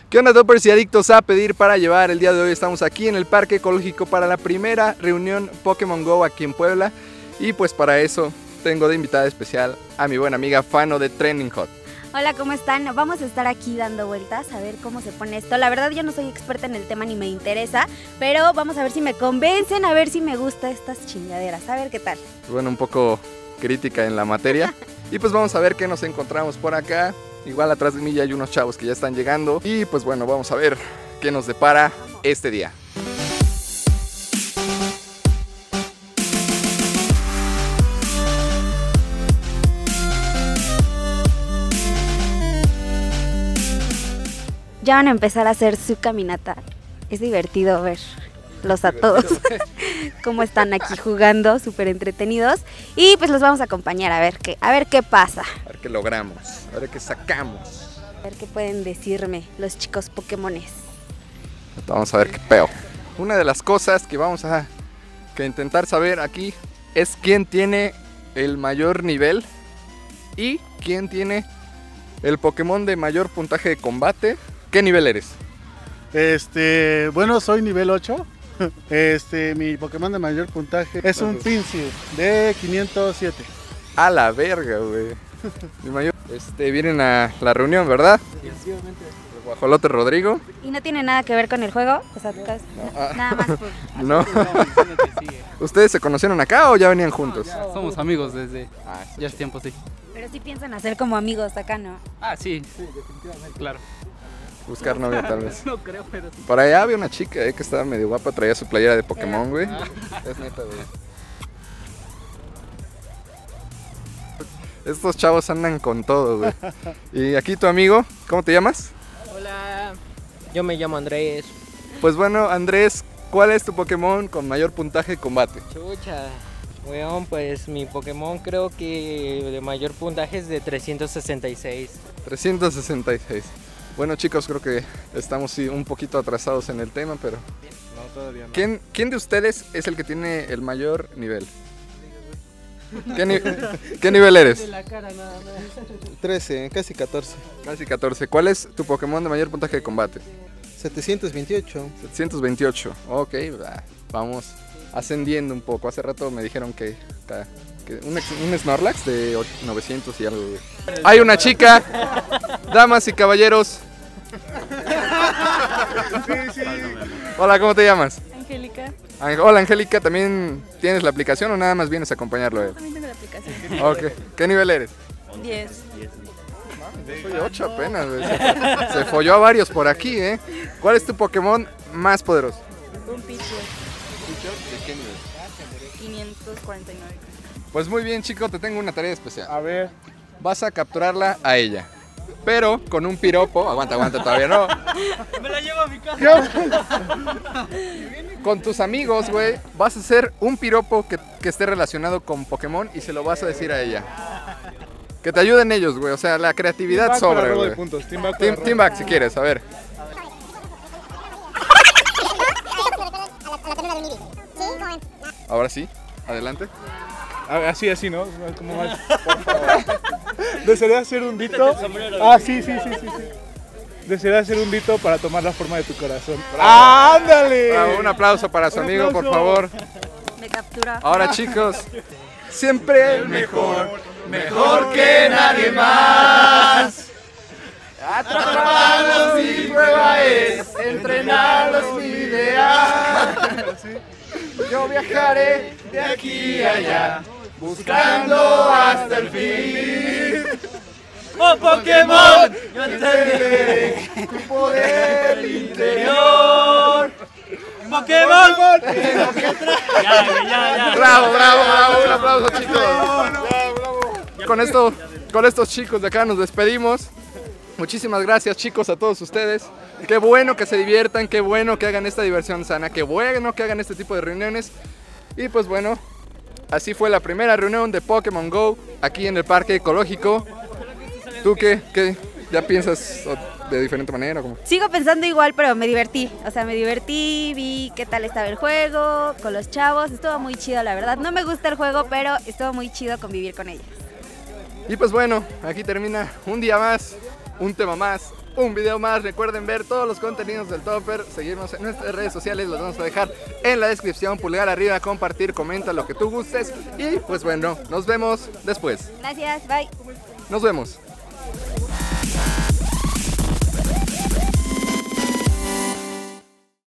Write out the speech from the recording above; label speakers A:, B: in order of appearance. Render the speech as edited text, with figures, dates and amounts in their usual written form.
A: ¿Qué onda, toppers y adictos a pedir para llevar? El día de hoy estamos aquí en el Parque Ecológico para la primera reunión Pokémon GO aquí en Puebla. Y pues para eso tengo de invitada especial a mi buena amiga Fano de Trending Hot.
B: Hola, ¿cómo están? Vamos a estar aquí dando vueltas a ver cómo se pone esto. La verdad yo no soy experta en el tema ni me interesa, pero vamos a ver si me convencen, a ver si me gusta estas chingaderas, a ver qué tal.
A: Bueno, un poco crítica en la materia. Y pues vamos a ver qué nos encontramos por acá. Igual atrás de mí ya hay unos chavos que ya están llegando. Y pues bueno, vamos a ver qué nos depara este día.
B: Ya van a empezar a hacer su caminata. Es divertido verlos a todos cómo están aquí jugando, súper entretenidos. Y pues los vamos a acompañar a ver qué pasa.
A: A ver qué logramos, a ver qué sacamos.
B: A ver qué pueden decirme los chicos Pokémones.
A: Vamos a ver qué peo. Una de las cosas que vamos a intentar saber aquí es quién tiene el mayor nivel y quién tiene el Pokémon de mayor puntaje de combate. ¿Qué nivel eres?
C: Bueno, soy nivel 8. Mi Pokémon de mayor puntaje es un Pinsir de 507.
A: A la verga, güey. Mi mayor. Vienen a la reunión, ¿verdad?
C: Efectivamente.
A: El guajolote Rodrigo.
B: ¿Y no tiene nada que ver con el juego? O sea, nada más por...
A: No. ¿Ustedes se conocieron acá o ya venían juntos?
D: Somos amigos desde ya es tiempo, sí.
B: Pero sí piensan hacer como amigos acá, ¿no?
D: Sí, definitivamente. Claro.
A: Buscar novia tal vez.
D: No creo, pero sí.
A: Por allá había una chica que estaba medio guapa, traía su playera de Pokémon, güey. Es neta, güey. Estos chavos andan con todo, güey. Y aquí tu amigo, ¿cómo te llamas?
E: Hola, yo me llamo Andrés.
A: Pues bueno, Andrés, ¿cuál es tu Pokémon con mayor puntaje de combate?
E: Chucha, weón, pues mi Pokémon creo que de mayor puntaje es de 366.
A: 366. Bueno, chicos, creo que estamos sí, un poquito atrasados en el tema, pero...
C: No, todavía no.
A: ¿Quién de ustedes es el que tiene el mayor nivel? ¿Qué nivel eres?
E: De la cara nada más.
F: 13, casi 14.
A: Casi 14. ¿Cuál es tu Pokémon de mayor puntaje de combate?
F: 728.
A: 728. Ok, vamos ascendiendo un poco. Hace rato me dijeron que un Snorlax de 900 y algo. Hay una chica, damas y caballeros. Hola, ¿cómo te llamas?
G: Angélica.
A: Hola, Angélica, ¿también tienes la aplicación o nada más vienes a acompañarlo a él?
G: También tengo la aplicación.
A: Ok, ¿qué nivel eres?
G: 10.
A: Soy 8 apenas, güey. Se folló a varios por aquí, ¿eh? ¿Cuál es tu Pokémon más poderoso?
G: Un Pichu.
A: ¿De qué nivel?
G: 549.
A: Pues muy bien, chico, te tengo una tarea especial.
C: A ver.
A: Vas a capturarla a ella, pero con un piropo. Aguanta, todavía no.
E: Me la llevo a mi casa.
A: Con tus amigos, güey, vas a hacer un piropo que esté relacionado con Pokémon y se lo vas a decir a ella. Que te ayuden ellos, güey, o sea, la creatividad sobra, güey. Team back si quieres, a ver. Ahora sí, adelante.
C: Así, ¿no? Como más. Desearía hacer un dito. Sí. Desearía hacer un dito para tomar la forma de tu corazón. ¡Ándale!
A: Bravo, un aplauso para su amigo, por favor.
B: Me captura.
A: Ahora, chicos, siempre el mejor que nadie más. Atraparlos mi prueba es, entrenarlos mi ideal. Yo viajaré de aquí a allá, buscando hasta el fin.
E: ¡Oh, Pokémon! Yo
A: Entenderé tu poder interior.
E: ¡Pokémon!
A: Bravo, un aplauso, chicos. Con estos chicos de acá nos despedimos. Muchísimas gracias, chicos, a todos ustedes. Qué bueno que se diviertan, qué bueno que hagan esta diversión sana, qué bueno que hagan este tipo de reuniones. Y pues bueno, así fue la primera reunión de Pokémon GO aquí en el Parque Ecológico. ¿Tú qué ya piensas de diferente manera? ¿Cómo?
B: Sigo pensando igual, pero me divertí. O sea, me divertí, vi qué tal estaba el juego, con los chavos. Estuvo muy chido, la verdad. No me gusta el juego, pero estuvo muy chido convivir con ellos.
A: Y pues bueno, aquí termina un día más, un tema más un video más. Recuerden ver todos los contenidos del Topper, seguirnos en nuestras redes sociales, los vamos a dejar en la descripción. Pulgar arriba, compartir, comenta lo que tú gustes. Y pues bueno, nos vemos después.
B: Gracias, bye.
A: Nos vemos.